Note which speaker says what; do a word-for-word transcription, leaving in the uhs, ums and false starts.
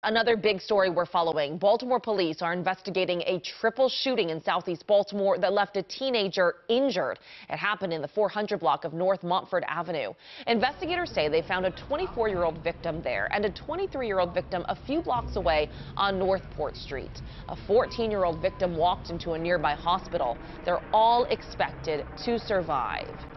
Speaker 1: Another big story we're following. Baltimore police are investigating a triple shooting in southeast Baltimore that left a teenager injured. It happened in the four hundred block of North Montford Avenue. Investigators say they found a twenty-four-year-old victim there and a twenty-three-year-old victim a few blocks away on Northport Street. A fourteen-year-old victim walked into a nearby hospital. They're all expected to survive.